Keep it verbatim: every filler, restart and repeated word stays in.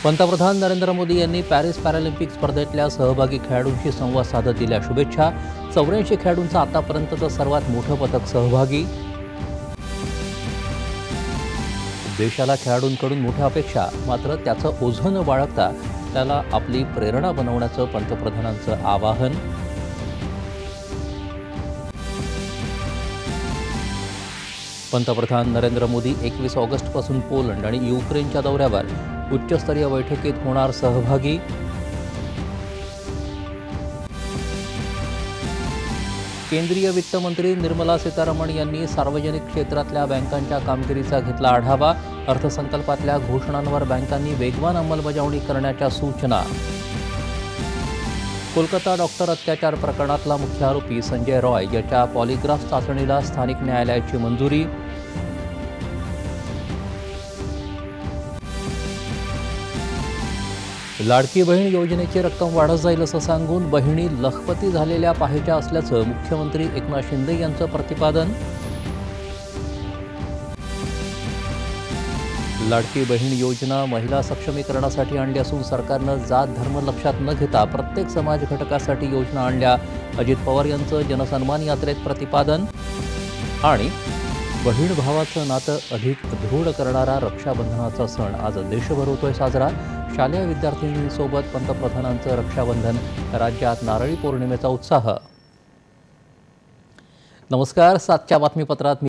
पंतप्रधान नरेंद्र मोदी यांनी Paris Paralympic स्पर्धेतल्या सहभागी खेळाडूंशी संवाद साधत दिल्या शुभेच्छा। चौऱ्याऐंशी खेळाडूंचं आतापर्यंतचं सर्वात मोठं पथक सहभागी। देशाला खेळाडूंकडून मोठ्या अपेक्षा, मात्र त्याचं ओझं न बाळगता त्याला आपली प्रेरणा बनवण्याचं पंतप्रधानांचं आवाहन। पंतप्रधान नरेंद्र मोदी एकवीस ऑगस्टपासून पोलंड आणि युक्रेनच्या दौऱ्यावर, उच्चस्तरीय बैठकीत होणार सहभागी। केंद्रीय वित्त मंत्री निर्मला सीतारामन यांनी सार्वजनिक क्षेत्रातल्या बँकांच्या कामगिरीचा घेतला आढावा। अर्थसंकल्पातल्या घोषणांवर बँकांनी वेगवान अंमलबजावणी करण्याच्या सूचना। कोलकाता डॉक्टर अत्याचार प्रकरणातला मुख्य आरोपी संजय रॉय याच्या पॉलिग्राफ चाचणीला स्थानिक न्यायालयाची मंजुरी। लाडकी बहीण योजनेची रक्कम वाढत जाईल असं सांगून बहिणी लखपती झालेल्या पाहायच्या असल्याचं मुख्यमंत्री एकनाथ शिंदे यांचं प्रतिपादन। लाडकी बहीण योजना महिला सक्षमीकरणासाठी आणली असून सरकारनं जात धर्म लक्षात न घेता प्रत्येक समाज घटकासाठी योजना आणल्या, अजित पवार यांचं जनसन्मान यात्रेत प्रतिपादन। आणि बहीण भावाचं नातं अधिक दृढ करणारा रक्षाबंधनाचा सण आज देशभर होतोय साजरा। शालेय विद्यार्थिनींसोबत पंतप्रधानांचं रक्षाबंधन, राज्यात नारळी पौर्णिमेचा उत्साह। नमस्कार, सातच्या बातमीपत्रात